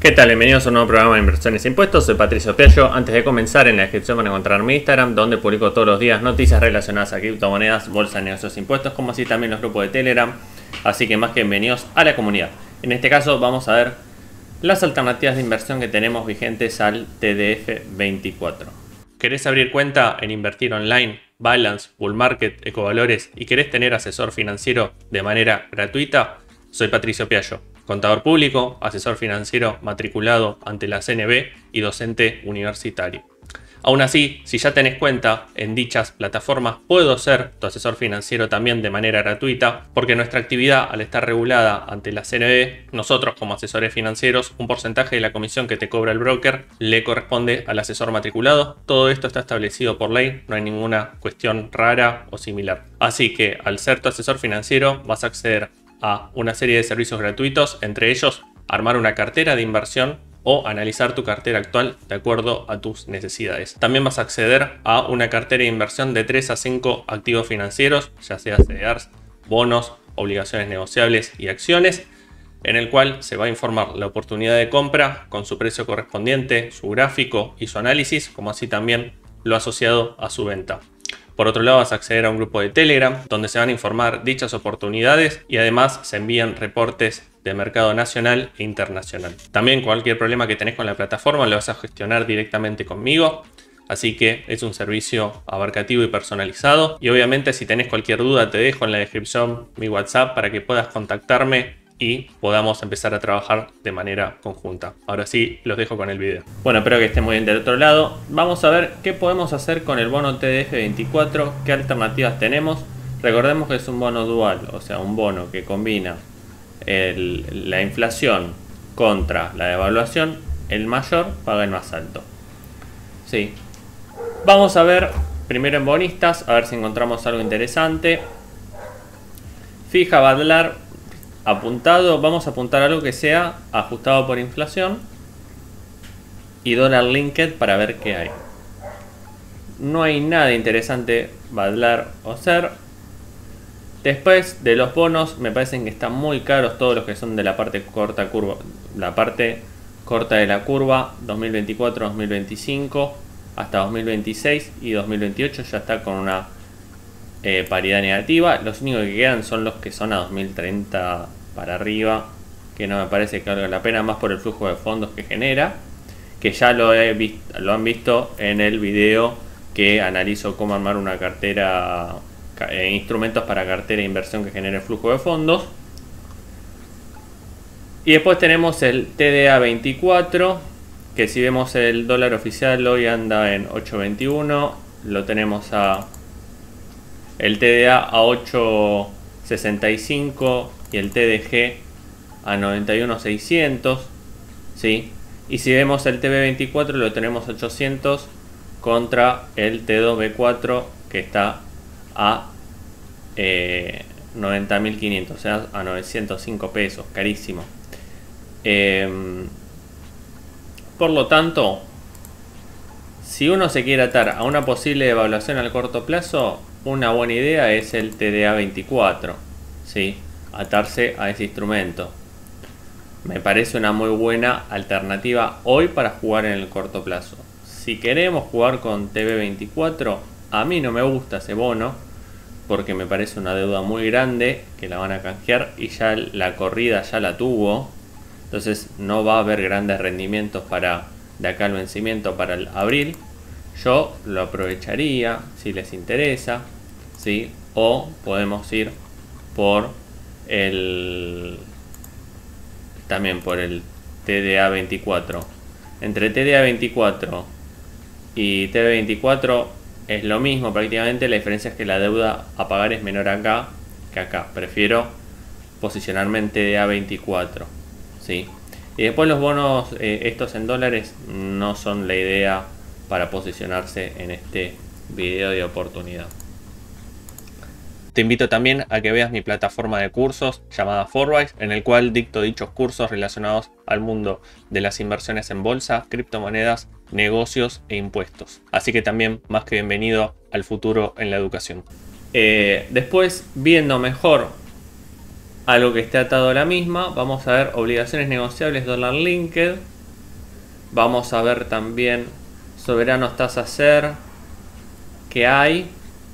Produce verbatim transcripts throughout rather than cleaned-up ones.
¿Qué tal? Bienvenidos a un nuevo programa de Inversiones e Impuestos. Soy Patricio Piaggio. Antes de comenzar, en la descripción van a encontrar mi Instagram, donde publico todos los días noticias relacionadas a criptomonedas, bolsa, negocios e impuestos, como así también los grupos de Telegram. Así que más que bienvenidos a la comunidad. En este caso vamos a ver las alternativas de inversión que tenemos vigentes al T D F veinticuatro. ¿Querés abrir cuenta en Invertir Online, Balance, Bull Market, Ecovalores y querés tener asesor financiero de manera gratuita? Soy Patricio Piaggio, contador público, asesor financiero matriculado ante la C N B y docente universitario. Aún así, si ya tenés cuenta en dichas plataformas, puedo ser tu asesor financiero también de manera gratuita, porque nuestra actividad, al estar regulada ante la C N B, nosotros como asesores financieros, un porcentaje de la comisión que te cobra el broker le corresponde al asesor matriculado. Todo esto está establecido por ley, no hay ninguna cuestión rara o similar. Así que al ser tu asesor financiero vas a acceder a una serie de servicios gratuitos, entre ellos armar una cartera de inversión o analizar tu cartera actual de acuerdo a tus necesidades. También vas a acceder a una cartera de inversión de tres a cinco activos financieros, ya sea C D Rs, bonos, obligaciones negociables y acciones, en el cual se va a informar la oportunidad de compra con su precio correspondiente, su gráfico y su análisis, como así también lo asociado a su venta. Por otro lado, vas a acceder a un grupo de Telegram donde se van a informar dichas oportunidades y además se envían reportes de mercado nacional e internacional. También cualquier problema que tenés con la plataforma lo vas a gestionar directamente conmigo. Así que es un servicio abarcativo y personalizado. Y obviamente si tenés cualquier duda te dejo en la descripción mi WhatsApp para que puedas contactarme y podamos empezar a trabajar de manera conjunta. Ahora sí, los dejo con el video. Bueno, espero que estén muy bien del otro lado. Vamos a ver qué podemos hacer con el bono T D F veinticuatro, qué alternativas tenemos. Recordemos que es un bono dual, o sea, un bono que combina el, la inflación contra la devaluación. El mayor paga el más alto. Sí. Vamos a ver primero en bonistas, a ver si encontramos algo interesante. Fija Badlar apuntado, vamos a apuntar algo que sea ajustado por inflación y dólar linked para ver qué hay. No hay nada interesante Badlar o ser. Después de los bonos me parecen que están muy caros todos los que son de la parte corta curva, la parte corta de la curva dos mil veinticuatro dos mil veinticinco hasta dos mil veintiséis y dos mil veintiocho ya está con una eh, paridad negativa. Los únicos que quedan son los que son a dos mil treinta para arriba, que no me parece que valga la pena, más por el flujo de fondos que genera, que ya lo, he visto, lo han visto en el video que analizo cómo armar una cartera, eh, instrumentos para cartera de inversión que genere flujo de fondos. Y después tenemos el T D A veinticuatro, que si vemos el dólar oficial hoy anda en ocho veintiuno, lo tenemos a el T D A a ocho sesenta y cinco y el T D G a noventa y uno seiscientos, ¿sí? Y si vemos el T B veinticuatro lo tenemos ochocientos contra el T dos B cuatro que está a eh, noventa mil quinientos, o sea, a novecientos cinco pesos, carísimo. Eh, por lo tanto, si uno se quiere atar a una posible devaluación al corto plazo, una buena idea es el T D A veinticuatro, ¿sí? Atarse a ese instrumento. Me parece una muy buena alternativa hoy para jugar en el corto plazo. Si queremos jugar con T B veinticuatro, a mí no me gusta ese bono porque me parece una deuda muy grande que la van a canjear y ya la corrida ya la tuvo. Entonces no va a haber grandes rendimientos para de acá al vencimiento para el abril. Yo lo aprovecharía si les interesa, ¿sí? O podemos ir por el también por el T D A veinticuatro. Entre T D A veinticuatro y T B veinticuatro es lo mismo prácticamente, la diferencia es que la deuda a pagar es menor acá que acá. Prefiero posicionarme en T D A veinticuatro, ¿sí? Y después los bonos eh, estos en dólares no son la idea para posicionarse en este video de oportunidad. Te invito también a que veas mi plataforma de cursos llamada Forbise, en el cual dicto dichos cursos relacionados al mundo de las inversiones en bolsa, criptomonedas, negocios e impuestos. Así que también más que bienvenido al futuro en la educación. Eh, después, viendo mejor algo que esté atado a la misma, vamos a ver obligaciones negociables dólar linked, Vamos a ver también soberanos tasa SER que hay,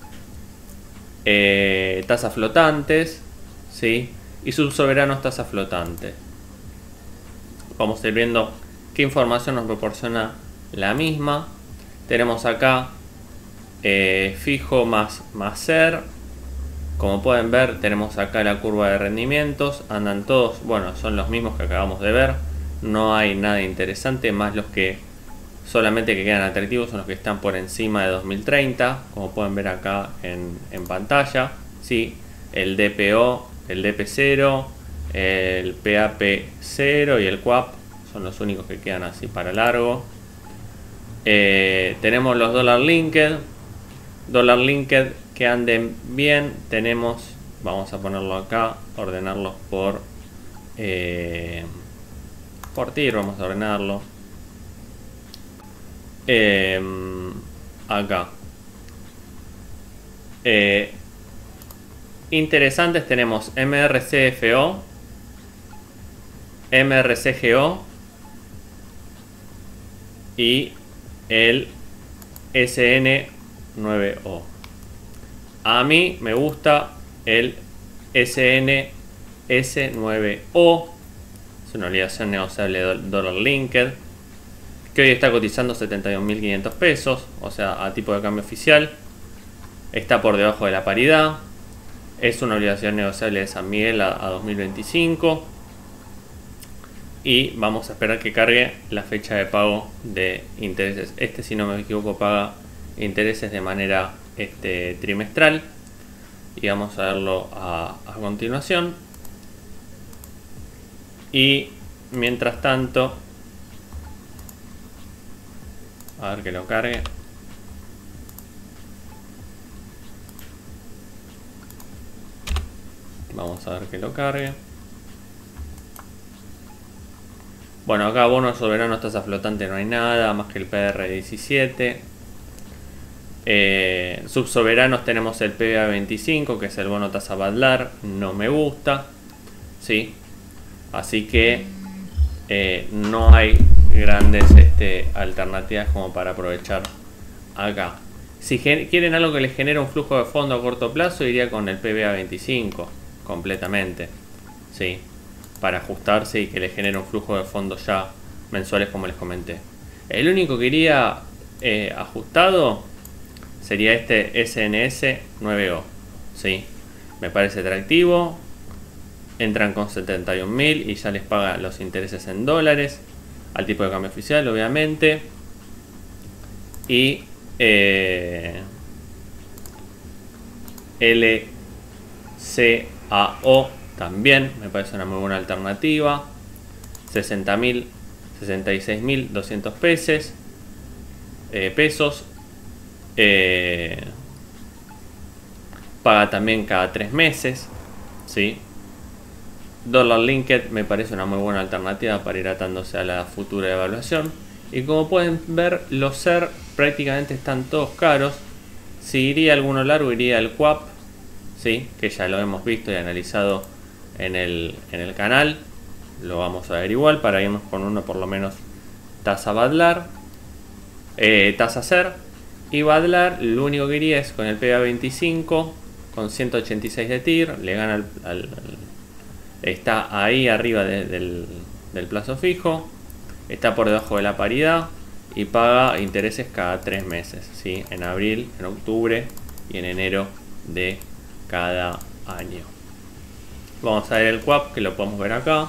eh, tasas flotantes, ¿sí? Y subsoberanos tasa flotante. Vamos a ir viendo qué información nos proporciona la misma. Tenemos acá eh, fijo más, más SER. Como pueden ver, tenemos acá la curva de rendimientos. Andan todos, bueno, son los mismos que acabamos de ver. No hay nada interesante, más los que solamente que quedan atractivos son los que están por encima de dos mil treinta, como pueden ver acá en, en pantalla. ¿Sí? El D P O, el D P cero, el P A P cero y el Q A P son los únicos que quedan así para largo. Eh, tenemos los Dollar Linked, Dollar Linked que anden bien. Tenemos, vamos a ponerlo acá, ordenarlos por eh, por TIR, vamos a ordenarlo. Eh, acá. Eh, interesantes tenemos M R C F O, M R C G O y el S N nueve O. A mí me gusta el S N S nueve O. Es una obligación negociable Dollar Linked, que hoy está cotizando setenta y un mil quinientos pesos, o sea, a tipo de cambio oficial. Está por debajo de la paridad. Es una obligación negociable de San Miguel a, a dos mil veinticinco. Y vamos a esperar que cargue la fecha de pago de intereses. Este, si no me equivoco, paga intereses de manera este, trimestral. Y vamos a verlo a, a continuación. Y mientras tanto, a ver que lo cargue. Vamos a ver que lo cargue. Bueno, acá bonos soberanos tasa flotante no hay nada, más que el P R diecisiete. Eh, subsoberanos tenemos el P B A veinticinco, que es el bono tasa Badlar. No me gusta. ¿Sí? Así que eh, no hay grandes este, alternativas como para aprovechar acá. Si quieren algo que les genere un flujo de fondo a corto plazo, iría con el P B A veinticinco completamente, ¿sí? Para ajustarse y que les genere un flujo de fondo ya mensuales, como les comenté. El único que iría eh, ajustado sería este S N S nueve O, ¿sí? Me parece atractivo. Entran con setenta y un mil y ya les paga los intereses en dólares al tipo de cambio oficial, obviamente. Y eh, L C A O también me parece una muy buena alternativa. sesenta mil, sesenta y seis mil doscientos pesos. Eh, pesos. Eh, paga también cada tres meses, ¿sí? Dollar Linked me parece una muy buena alternativa para ir atándose a la futura evaluación. Y como pueden ver, los SER prácticamente están todos caros. Si iría alguno largo, iría el Q A P, ¿sí? Que ya lo hemos visto y analizado en el, en el canal. Lo vamos a ver igual para irnos con uno por lo menos tasa Badlar, eh, tasa SER. Y Badlar, lo único que iría es con el P B A veinticinco con ciento ochenta y seis de TIR. Le gana al, al, al está ahí arriba de, del, del plazo fijo, está por debajo de la paridad y paga intereses cada tres meses, ¿sí? En abril, en octubre y en enero de cada año. Vamos a ver el Q A P, que lo podemos ver acá.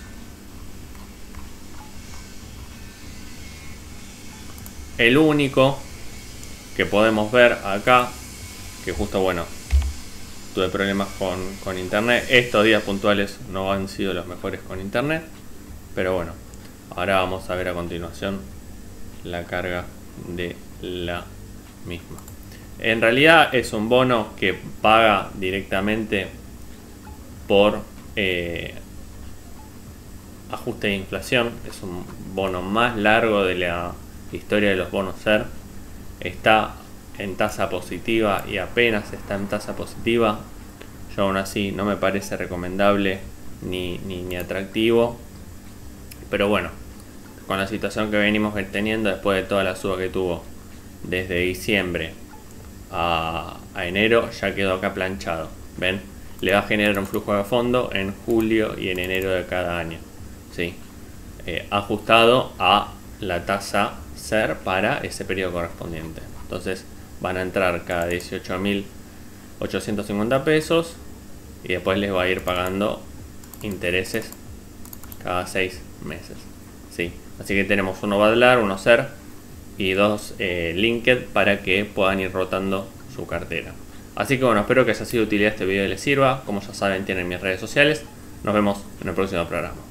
El único que podemos ver acá, que justo, bueno, tuve problemas con, con internet. Estos días puntuales no han sido los mejores con internet, pero bueno, ahora vamos a ver a continuación la carga de la misma. En realidad es un bono que paga directamente por eh, ajuste de inflación. Es un bono más largo de la historia de los bonos SER. Está en tasa positiva y apenas está en tasa positiva. Yo aún así no me parece recomendable ni, ni, ni atractivo, pero bueno, con la situación que venimos teniendo después de toda la suba que tuvo desde diciembre a, a enero, ya quedó acá planchado. ¿Ven? Le va a generar un flujo de fondo en julio y en enero de cada año. ¿Sí? Eh, ajustado a la tasa S E R para ese periodo correspondiente. Entonces van a entrar cada dieciocho mil ochocientos cincuenta pesos y después les va a ir pagando intereses cada seis meses. ¿Sí? Así que tenemos uno Badlar, uno S E R y dos eh, Linked para que puedan ir rotando su cartera. Así que bueno, espero que haya sido de utilidad este video y les sirva. Como ya saben, tienen mis redes sociales. Nos vemos en el próximo programa.